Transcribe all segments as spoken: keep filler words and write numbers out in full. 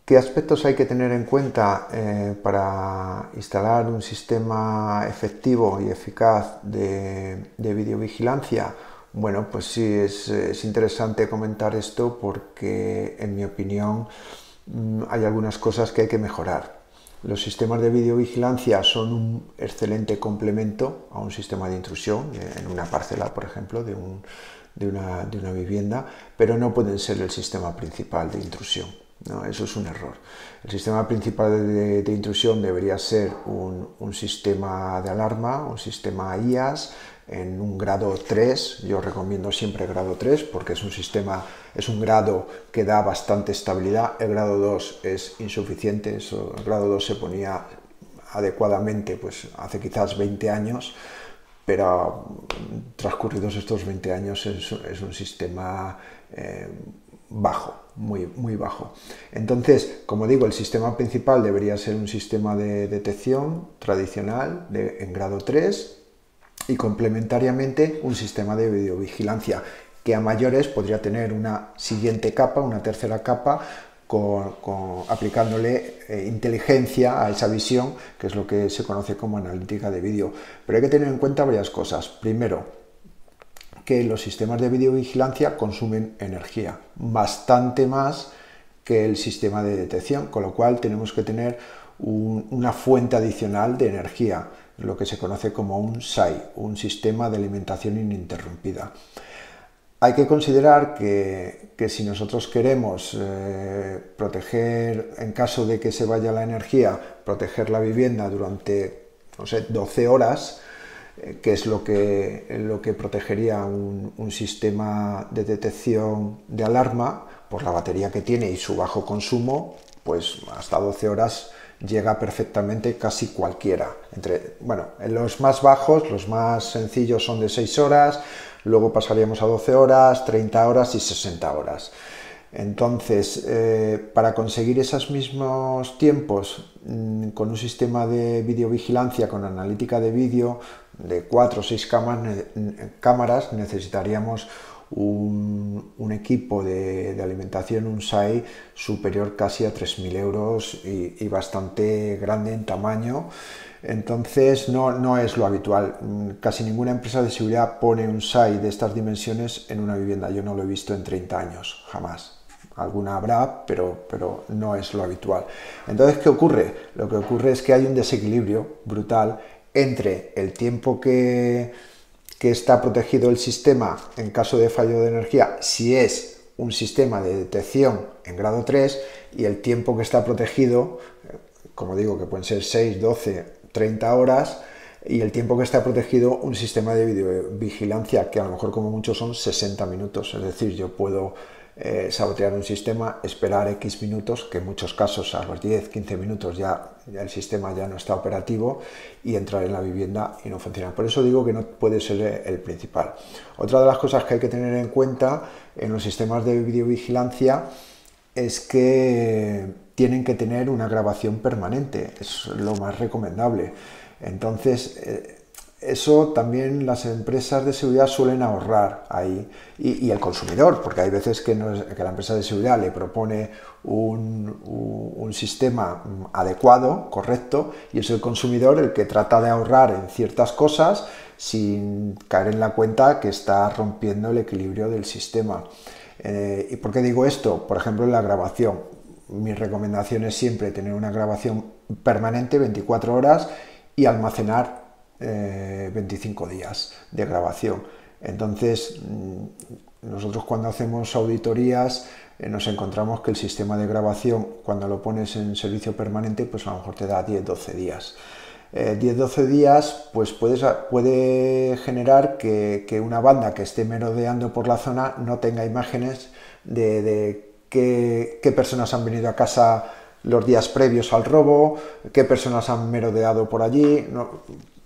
¿Qué aspectos hay que tener en cuenta eh, para instalar un sistema efectivo y eficaz de, de videovigilancia? Bueno, pues sí, es, es interesante comentar esto porque, en mi opinión, hay algunas cosas que hay que mejorar. Los sistemas de videovigilancia son un excelente complemento a un sistema de intrusión en una parcela, por ejemplo, de, un, de, una, de una vivienda, pero no pueden ser el sistema principal de intrusión. No, eso es un error. El sistema principal de, de intrusión debería ser un, un sistema de alarma, un sistema I A S en un grado tres. Yo recomiendo siempre grado tres porque es un sistema, es un grado que da bastante estabilidad. El grado dos es insuficiente. Eso, el grado dos se ponía adecuadamente pues hace quizás veinte años, pero transcurridos estos veinte años es, es un sistema eh, bajo, muy, muy bajo. Entonces, como digo, el sistema principal debería ser un sistema de detección tradicional de, en grado tres y complementariamente un sistema de videovigilancia que a mayores podría tener una siguiente capa, una tercera capa, Con, con, aplicándole eh, inteligencia a esa visión, que es lo que se conoce como analítica de vídeo. Pero hay que tener en cuenta varias cosas. Primero, que los sistemas de videovigilancia consumen energía, bastante más que el sistema de detección, con lo cual tenemos que tener un, una fuente adicional de energía, lo que se conoce como un S A I, un sistema de alimentación ininterrumpida. Hay que considerar que, que si nosotros queremos eh, proteger, en caso de que se vaya la energía, proteger la vivienda durante, no sé, doce horas, eh, que es lo que, lo que protegería un, un sistema de detección de alarma, por la batería que tiene y su bajo consumo, pues hasta doce horas llega perfectamente casi cualquiera. Entre, bueno, en los más bajos, los más sencillos son de seis horas, luego pasaríamos a doce horas, treinta horas y sesenta horas. Entonces, eh, para conseguir esos mismos tiempos mmm, con un sistema de videovigilancia con analítica de vídeo de cuatro o seis cámaras, necesitaríamos un, un equipo de, de alimentación, un S A I superior casi a tres mil euros y, y bastante grande en tamaño. Entonces no, no es lo habitual. Casi ninguna empresa de seguridad pone un S A I de estas dimensiones en una vivienda. Yo no lo he visto en treinta años, jamás. Alguna habrá, pero, pero no es lo habitual. Entonces, ¿qué ocurre? Lo que ocurre es que hay un desequilibrio brutal entre el tiempo que, que está protegido el sistema en caso de fallo de energía, si es un sistema de detección en grado tres, y el tiempo que está protegido, como digo, que pueden ser seis, doce, treinta horas, y el tiempo que está protegido un sistema de videovigilancia, que a lo mejor como mucho son sesenta minutos. Es decir, yo puedo eh, sabotear un sistema, esperar X minutos, que en muchos casos a los diez, quince minutos ya, ya el sistema ya no está operativo, y entrar en la vivienda y no funciona. Por eso digo que no puede ser el principal. Otra de las cosas que hay que tener en cuenta en los sistemas de videovigilancia es que tienen que tener una grabación permanente, es lo más recomendable. Entonces, eh, eso también las empresas de seguridad suelen ahorrar ahí, y, y el consumidor, porque hay veces que, no es, que la empresa de seguridad le propone un, un, un sistema adecuado, correcto, y es el consumidor el que trata de ahorrar en ciertas cosas sin caer en la cuenta que está rompiendo el equilibrio del sistema. Eh, ¿Y por qué digo esto? Por ejemplo, en la grabación. Mi recomendación es siempre tener una grabación permanente, veinticuatro horas, y almacenar eh, veinticinco días de grabación. Entonces, nosotros cuando hacemos auditorías eh, nos encontramos que el sistema de grabación, cuando lo pones en servicio permanente, pues a lo mejor te da diez, doce días. Eh, diez, doce días, pues puedes, puede generar que, que una banda que esté merodeando por la zona no tenga imágenes de, de qué, qué personas han venido a casa los días previos al robo, qué personas han merodeado por allí. No,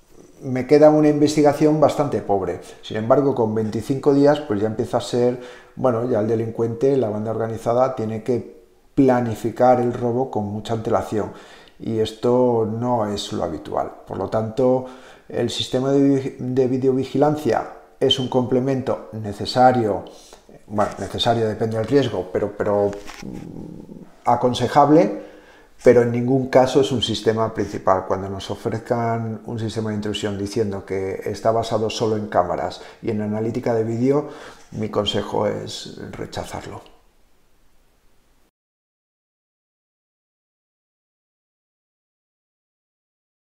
me queda una investigación bastante pobre. Sin embargo, con veinticinco días, pues ya empieza a ser, bueno, ya el delincuente, la banda organizada, tiene que planificar el robo con mucha antelación. Y esto no es lo habitual. Por lo tanto, el sistema de, de videovigilancia es un complemento necesario bueno, necesario, depende del riesgo, pero, pero aconsejable, pero en ningún caso es un sistema principal. Cuando nos ofrezcan un sistema de intrusión diciendo que está basado solo en cámaras y en analítica de vídeo, mi consejo es rechazarlo.